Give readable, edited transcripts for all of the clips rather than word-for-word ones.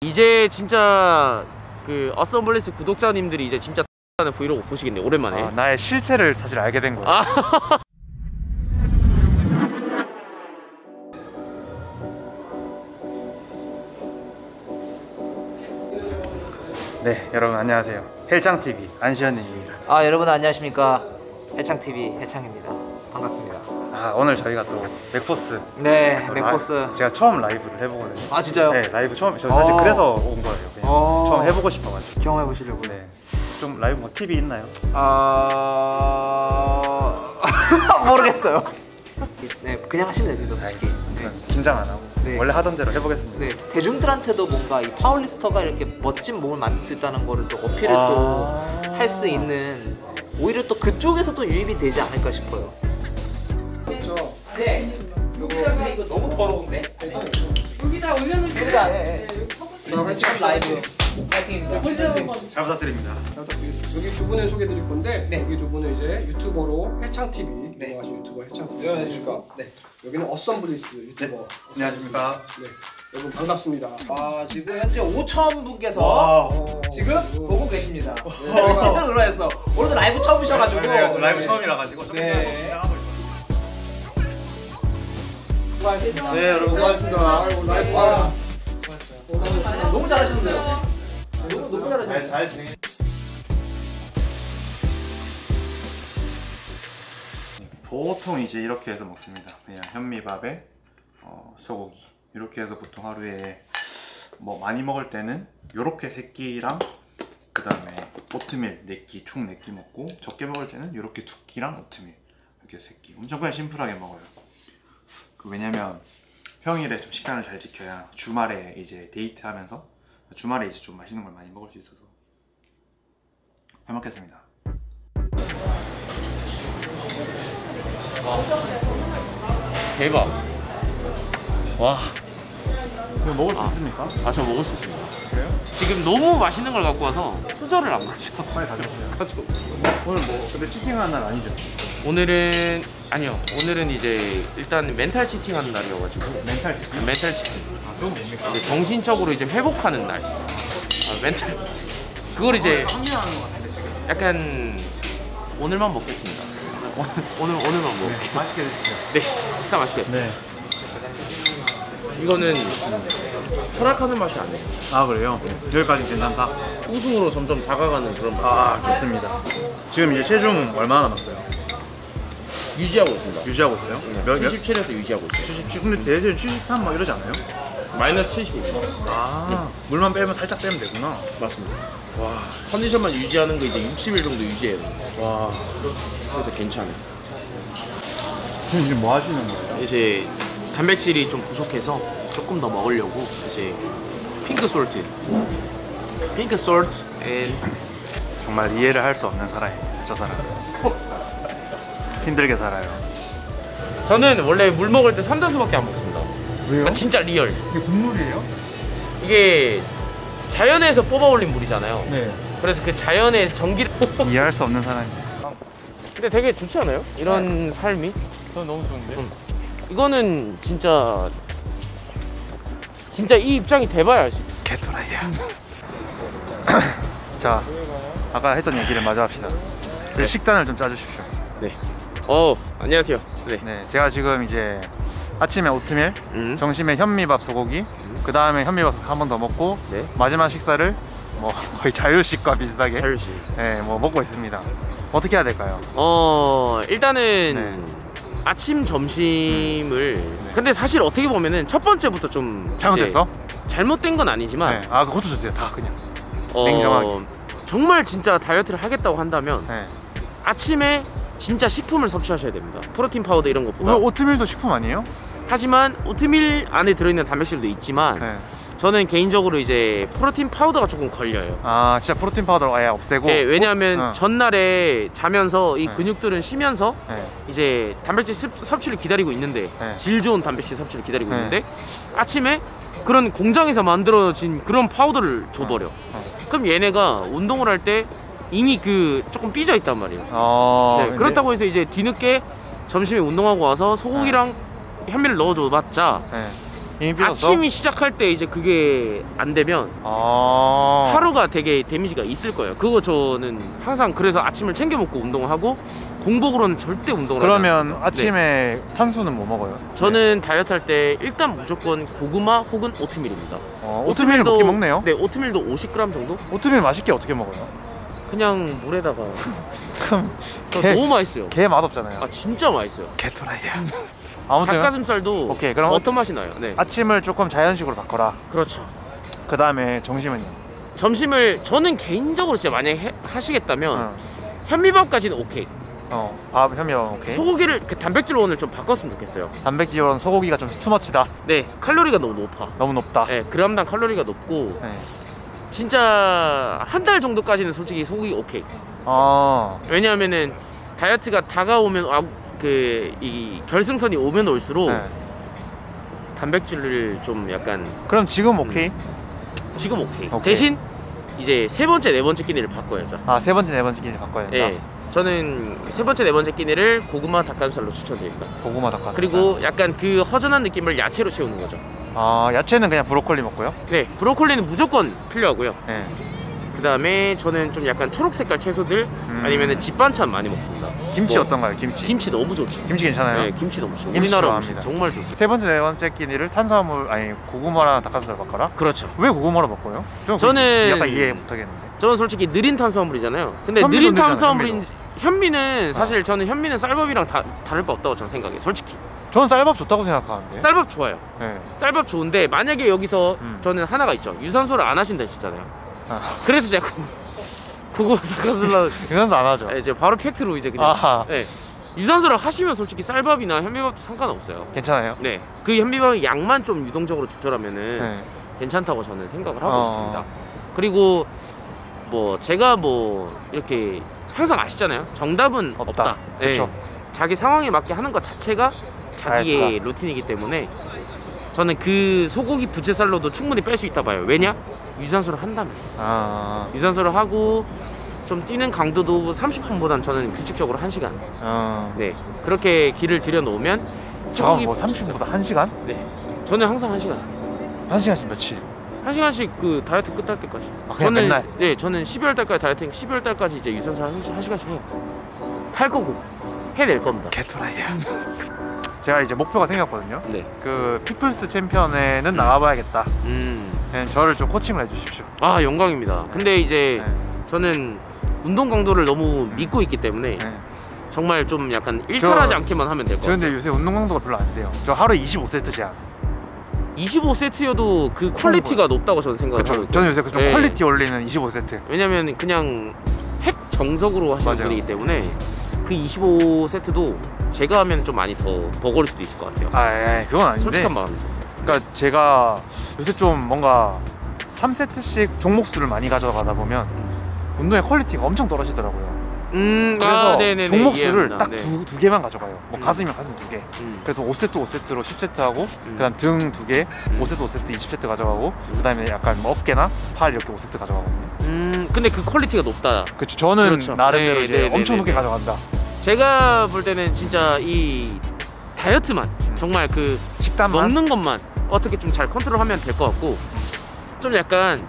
이제 진짜 그 어썸블리스 구독자님들이 이제 진짜 하는 브이로그 보시겠네. 오랜만에 나의 실체를 사실 알게 된 거야. 네, 여러분 안녕하세요. 헬창TV 안시현님입니다. 여러분 안녕하십니까. 헬창TV 헬창입니다. 반갑습니다. 오늘 저희가 또 맥포스. 네, 맥포스. 제가 처음 라이브를 해보거든요. 진짜요? 네, 라이브 처음. 저 사실 그래서 온 거예요. 그냥 처음 해보고 싶어가지고. 경험해보시려고요? 네. 좀 라이브 뭐 팁이 있나요? 모르겠어요. 네, 그냥 하시면 됩니다, 솔직히. 네. 긴장 안 하고 원래 하던 대로 해보겠습니다. 네, 대중들한테도 뭔가 이 파워리프터가 이렇게 멋진 몸을 만들 수 있다는 거를 또 어필을 또 할 수 있는, 오히려 또 그쪽에서도 유입이 되지 않을까 싶어요. 그렇죠. 네. 이거 너무 더러운데? 여기다 올려놓으시면 헬창 라이브 파이팅입니다. 잘 부탁드립니다. 잘 부탁드리겠습니다. 여기 두 분을 소개해드릴 건데, 여기 두 분은 이제 유튜버로 헬창TV 운영하신 유튜버 헬창TV. 안녕하십니까? 네. 여기는 어썸블리스 유튜버. 안녕하십니까? 네. 여러분 반갑습니다. 지금 현재 5,000분께서 지금 보고 계십니다. 진짜로 놀라셨어. 오늘도 라이브 처음이셔가지고. 네, 저 라이브 처음이라 가지고 네. 수고하셨습니다. 네, 여러분 고맙습니다. 아이고 라이브 수고하셨어요. 너무 잘하시는데요? 너무 잘하시는데요? 잘 진행. 보통 이제 이렇게 해서 먹습니다. 그냥 현미밥에 소고기 이렇게 해서 보통 하루에 뭐 많이 먹을 때는 요렇게 3끼랑 그 다음에 오트밀 4끼 총 4끼 먹고, 적게 먹을 때는 요렇게 2끼랑 오트밀 이렇게 3끼. 엄청 그냥 심플하게 먹어요. 왜냐면 평일에 좀 식단을 잘 지켜야 주말에 이제 데이트하면서 주말에 이제 좀 맛있는 걸 많이 먹을 수 있어서. 잘 먹겠습니다. 대박. 와. 이거 먹을 수 있습니까? 저 먹을 수 있습니다. 그래요? 지금 너무 맛있는 걸 갖고 와서 수저를 안 가져왔어요. 빨리 가져오세요. 가지고. 오늘 뭐 근데 치팅하는 날 아니죠? 오늘은 아니요. 오늘은 이제 일단 멘탈 치팅하는 날이어가지고. 멘탈 치팅? 멘탈 치팅. 그건 뭡니까? 이제 정신적으로 이제 회복하는 날. 멘탈. 그걸 이제 판매하는 거 같은데 지금. 약간 오늘만 먹겠습니다. 오늘만 먹을게요. 맛있게 드십시오. 네, 식사 맛있게. 네. 이거는 허락하는 맛이 아니에요. 그래요? 여기까지 괜찮다? 우승으로 점점 다가가는 그런 맛. 좋습니다. 지금 이제 체중 얼마나 남았어요? 유지하고 있습니다. 유지하고 있어요? 몇? 77에서 유지하고 있어요. 77. 근데 대체는 73 막 이러지 않아요? 마이너스 70입니다. 물만 빼면 살짝 빼면 되구나. 맞습니다. 와, 컨디션만 유지하는 거 이제 60일 정도 유지해요. 와. 그래서 괜찮아요. 지금 뭐 하시는 거예요? 이제 단백질이 좀 부족해서 조금 더 먹으려고 이제 핑크 솔트 앤 정말 이해를 할 수 없는 사람이에요. 저 사람. 힘들게 살아요. 저는 원래 물 먹을 때 3다수밖에 안 먹습니다. 왜요? 진짜 리얼. 이게 국물이에요? 이게 자연에서 뽑아 올린 물이잖아요. 네. 그래서 그 자연의 전기를 이해할 수 없는 사람이에요. 근데 되게 좋지 않아요? 이런 삶이? 저는 너무 좋은데? 이거는 진짜 이 입장이 돼봐야 알지. 개토라이야. 자, 아까 했던 얘기를 마저 합시다. 제 식단을 좀 짜주십시오. 네. 안녕하세요. 네, 제가 지금 이제 아침에 오트밀, 점심에 현미밥 소고기, 그 다음에 현미밥 한 번 더 먹고, 마지막 식사를 뭐 거의 자유식과 비슷하게 자유식. 네, 뭐 먹고 있습니다. 어떻게 해야 될까요? 일단은 아침 점심을 근데 사실 어떻게 보면은 첫 번째부터 좀 잘못했어? 잘못된 건 아니지만 그것도 주세요. 다 그냥 냉정하게. 정말 진짜 다이어트를 하겠다고 한다면 아침에 진짜 식품을 섭취하셔야 됩니다. 프로틴 파우더 이런 것보다. 오트밀도 식품 아니에요? 하지만 오트밀 안에 들어있는 단백질도 있지만 저는 개인적으로 이제 프로틴 파우더가 조금 걸려요. 진짜 프로틴 파우더를 아예 없애고? 네, 왜냐하면 전날에 자면서 이 근육들은 쉬면서 이제 단백질 섭취를 기다리고 있는데 질 좋은 단백질 섭취를 기다리고 있는데 아침에 그런 공장에서 만들어진 그런 파우더를 줘버려. 그럼 얘네가 운동을 할 때 이미 조금 삐져 있단 말이에요. 그렇다고 해서 이제 뒤늦게 점심에 운동하고 와서 소고기랑 현미를 넣어줘 봤자 이미 삐졌어? 아침이 시작할 때 이제 그게 안 되면 하루가 되게 데미지가 있을 거예요. 그거 저는 항상 그래서 아침을 챙겨 먹고 운동을 하고 공복으로는 절대 운동을 하지 않습니다. 그러면 아침에 탄수는 뭐 먹어요? 저는 다이어트 할 때 일단 무조건 고구마 혹은 오트밀입니다. 오트밀 먹기 먹네요? 네, 오트밀도 50g 정도? 오트밀 맛있게 어떻게 먹어요? 그냥 물에다가 그럼 너무 맛있어요. 개 맛없잖아요. 아 진짜 맛있어요. 개토라이야. 아무튼 닭가슴살도 오케이, 그럼 어떤 맛이 나요? 네. 아침을 조금 자연식으로 바꿔라. 그렇죠. 그 다음에 점심은요? 점심을 저는 개인적으로 진짜 만약에 하시겠다면 현미밥까지는 오케이. 밥 현미밥 오케이. 소고기를 그 단백질로 오늘 좀 바꿨으면 좋겠어요. 단백질은 소고기가 좀 투머치다. 네, 칼로리가 너무 높아. 너무 높다. 네, 그램당 칼로리가 높고 네. 진짜 한 달 정도까지는 솔직히 소고기 오케이. 왜냐하면은 다이어트가 다가오면 이 결승선이 오면 올수록 네. 단백질을 좀 약간 그럼 지금 오케이? 지금 오케이. 오케이. 대신 이제 세 번째 네 번째 끼니를 바꿔야죠. 세 번째 네 번째 끼니 바꿔야 된다. 네, 저는 세 번째 네 번째 끼니를 고구마 닭가슴살로 추천드립니다. 고구마 닭가슴살. 그리고 약간 그 허전한 느낌을 야채로 채우는 거죠. 야채는 그냥 브로콜리 먹고요? 네, 브로콜리는 무조건 필요하고요. 네. 그 다음에 저는 좀 약간 초록 색깔 채소들 아니면은 집 반찬 많이 먹습니다. 김치 어떤가요? 김치? 김치 너무 좋죠. 김치 괜찮아요? 네, 김치 너무 좋죠. 김치 우리나라 음식 좋아합니다. 정말 좋습니다. 세 번째 네 번째 끼니를 탄수화물 고구마랑 닭가슴살 바꿔라? 그렇죠. 왜 고구마로 바꿔요? 저는 약간 이해 못하겠는데. 저는 솔직히 느린 탄수화물이잖아요. 근데 현미도 느린 느리잖아요, 탄수화물인 현미는 사실 저는 현미는 쌀밥이랑 다를 바 없다고 저는 생각해요. 솔직히. 저는 쌀밥 좋다고 생각하는데. 쌀밥 좋아요. 네. 쌀밥 좋은데 만약에 여기서 저는 하나가 있죠. 유산소를 안 하신다 했잖아요. 그래서 제가 고구마 닭가슴살 유산소 안 하죠? 이제 바로 팩트로 이제 그냥 네. 유산소를 하시면 솔직히 쌀밥이나 현미밥도 상관없어요. 괜찮아요? 네, 그 현미밥의 양만 좀 유동적으로 조절하면은 네. 괜찮다고 저는 생각을 하고 있습니다. 그리고 뭐 제가 뭐 이렇게 항상 아시잖아요. 정답은 없다. 네. 그렇죠. 자기 상황에 맞게 하는 것 자체가 자기의 다이어트다. 루틴이기 때문에 저는 그 소고기 부채살로도 충분히 뺄 수 있다 봐요. 왜냐? 유산소를 한다면. 유산소를 하고 좀 뛰는 강도도 30분보단 저는 규칙적으로 1시간. 네, 그렇게 길을 들여놓으면 잠깐만, 뭐 30분보다 1시간? 네, 저는 항상 1시간. 1시간씩 며칠? 1시간씩 그 다이어트 끝날 때까지. 그냥 저는 맨날? 네, 저는 12월 달까지 다이어트, 12월 달까지 이제 유산소 1시간씩 해요. 할 거고 해낼 겁니다. 개토라이야. 제가 이제 목표가 생겼거든요. 네. 그 피플스 챔피언에는 나가봐야겠다. 저를 좀 코칭을 해주십시오. 아, 영광입니다. 근데 이제 네. 저는 운동 강도를 너무 믿고 있기 때문에 정말 좀 약간 일탈하지 않게만 하면 될 것 저 같아요. 근데 요새 운동 강도가 별로 안 세요. 저 하루에 25세트 제한. 25세트여도 그 퀄리티가 높다고 저는 생각을 하고 있고. 저는 요새 좀 네. 퀄리티 올리는 25세트. 왜냐면 그냥 핵 정석으로 하시는 맞아요. 분이기 때문에 그 25세트도 제가 하면 좀 많이 더 버거울 수도 있을 것 같아요. 그건 아닌데. 솔직한 마음에서. 그러니까 제가 요새 좀 뭔가 3세트씩 종목 수를 많이 가져가다 보면 운동의 퀄리티가 엄청 떨어지더라고요. 그래서 네네네, 종목 수를 이해합니다. 딱 네. 두 개만 가져가요. 뭐 가슴이면 가슴 2개. 그래서 5세트로 10세트 하고 그다음 등 2개, 5세트 20세트 가져가고 그다음에 약간 뭐 어깨나 팔 이렇게 5세트 가져가거든요. 근데 그 퀄리티가 높다. 그렇죠. 저는 그렇죠. 나름대로 네, 이제 네, 네, 엄청 네, 높게 네. 가져간다. 제가 볼 때는 진짜 이 다이어트만 정말 그 식단만 먹는 것만 어떻게 좀 잘 컨트롤하면 될 것 같고 좀 약간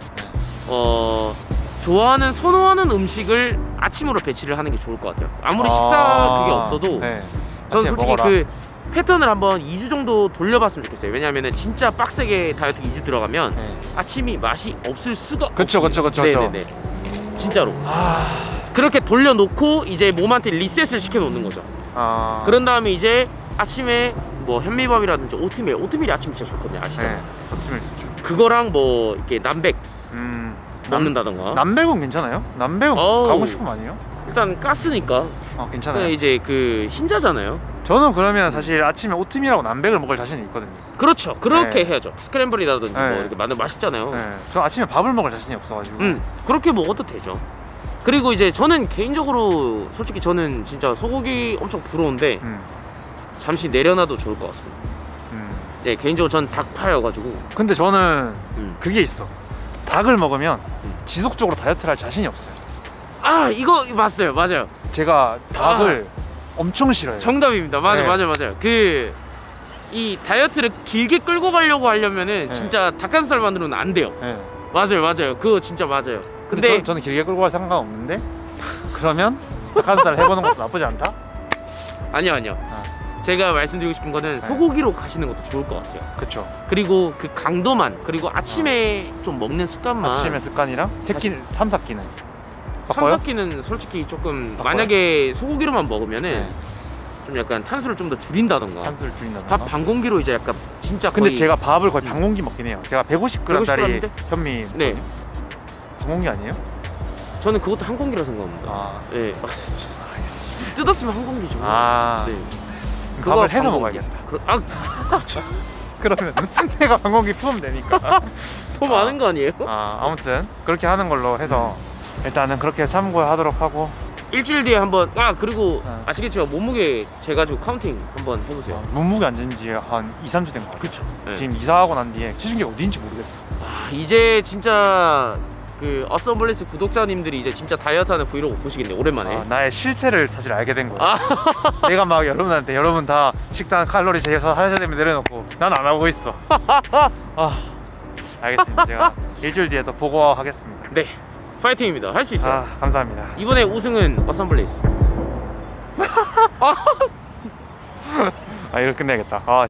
좋아하는 선호하는 음식을 아침으로 배치를 하는 게 좋을 것 같아요. 아무리 식사 그게 없어도 네. 저는 아침에 솔직히 먹어라. 그 패턴을 한번 2주 정도 돌려봤으면 좋겠어요. 왜냐면은 진짜 빡세게 다이어트 2주 들어가면 네. 아침이 맛이 없을 수가 그쵸. 네네네. 진짜로 그렇게 돌려놓고 이제 몸한테 리셋을 시켜놓는 거죠. 그런 다음에 이제 아침에 뭐 현미밥이라든지 오트밀이 아침에 진짜 좋거든요. 아시죠? 네. 오트밀 좋죠. 그거랑 뭐 이렇게 남백 먹는다던가. 남백은 괜찮아요? 남백은 가고 싶은 거 아니에요? 일단 가스니까. 괜찮아요. 또 이제 그 흰자잖아요. 저는 그러면 사실 아침에 오트밀하고 남백을 먹을 자신이 있거든요. 그렇죠. 그렇게 네. 해야죠. 스크램블이라든지 네. 뭐 이렇게 만들면 맛있잖아요. 저 아침에 밥을 먹을 자신이 없어가지고. 그렇게 먹어도 되죠. 그리고 이제 저는 개인적으로 솔직히 저는 진짜 소고기 엄청 부러운데 잠시 내려놔도 좋을 것 같습니다. 네, 개인적으로 전 닭파여가지고. 근데 저는 그게 있어. 닭을 먹으면 지속적으로 다이어트를 할 자신이 없어요. 이거 맞아요. 제가 닭을 엄청 싫어해요. 정답입니다. 맞아요. 네. 맞아요. 그 이 다이어트를 길게 끌고 가려고 하려면은 네. 진짜 닭가슴살만으로는 안 돼요. 네. 맞아요. 그거 진짜 맞아요. 근데 저는 길게 끌고 갈 생각 없는데 그러면 닭가슴살 해보는 것도 나쁘지 않다? 아니요. 제가 말씀드리고 싶은 거는 소고기로 가시는 것도 좋을 것 같아요. 그쵸. 그리고 그 강도만, 그리고 아침에 좀 먹는 습관만. 아침에 습관이랑 3-4끼는 바꿔요? 3-4끼는 솔직히 조금 바꿔요? 만약에 소고기로만 먹으면은 네. 좀 약간 탄수를 좀 더 줄인다던가 탄수를 줄인다던가. 밥 반 공기로 이제 약간 진짜 근데 거의 제가 밥을 거의 반 공기 먹긴 해요. 제가 150g짜리 150g 인데? 현미 네. 반 공기 아니에요? 저는 그것도 한 공기라 생각합니다. 아. 네. 뜯었으면 한 공기죠. 아. 네. 밥을 해서 반 공기. 먹어야겠다. 그럼 그러면 내가 반 공기 품으면 되니까. 더 많은 거 아니에요? 아무튼 그렇게 하는 걸로 해서 일단은 그렇게 참고하도록 하고. 일주일 뒤에 한번 그리고 네. 아시겠지만 몸무게 재가지고 카운팅 한번 해보세요. 몸무게 안 잰 지 한 2-3주 된 거 같아요. 그쵸. 네. 지금 이사하고 난 뒤에 체중계 어디인지 모르겠어. 이제 진짜 그 어썸블리스 구독자님들이 이제 진짜 다이어트하는 브이로그 보시겠네 오랜만에. 나의 실체를 사실 알게 된 거야. 내가 막 여러분한테 여러분 다 식단 칼로리 재서 하셔야 되면 내려놓고 난 안 하고 있어. 알겠습니다. 제가 일주일 뒤에 또 보고하겠습니다. 네, 파이팅입니다. 할 수 있어요. 감사합니다. 이번에 우승은 어썸블리스. 이거 끝내야겠다.